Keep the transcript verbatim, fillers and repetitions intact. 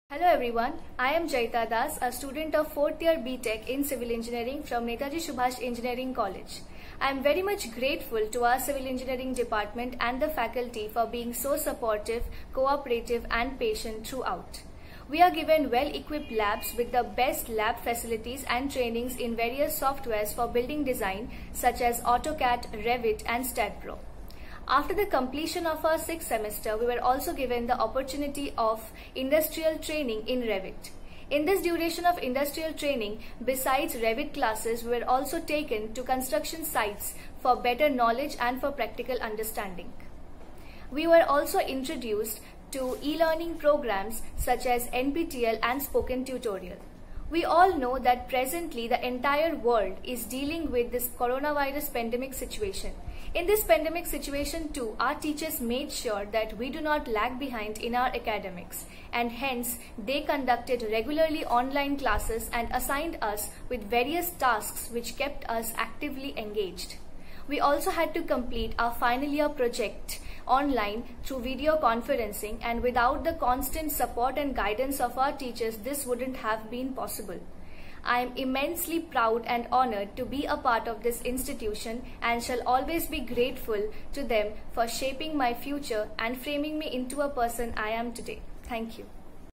Hello everyone, I am Jaita Das, a student of fourth year B Tech in Civil Engineering from Netaji Subhash Engineering College. I am very much grateful to our Civil Engineering department and the faculty for being so supportive, cooperative and patient throughout. We are given well-equipped labs with the best lab facilities and trainings in various softwares for building design such as AutoCAD, Revit and StatPro. After the completion of our sixth semester, we were also given the opportunity of industrial training in Revit. In this duration of industrial training, besides Revit classes, we were also taken to construction sites for better knowledge and for practical understanding. We were also introduced to e-learning programs such as N P T L and Spoken Tutorial. We all know that presently the entire world is dealing with this coronavirus pandemic situation. In this pandemic situation too, our teachers made sure that we do not lag behind in our academics, and hence they conducted regularly online classes and assigned us with various tasks which kept us actively engaged. We also had to complete our final year project online through video conferencing, and without the constant support and guidance of our teachers, this wouldn't have been possible. I am immensely proud and honored to be a part of this institution and shall always be grateful to them for shaping my future and framing me into a person I am today. Thank you.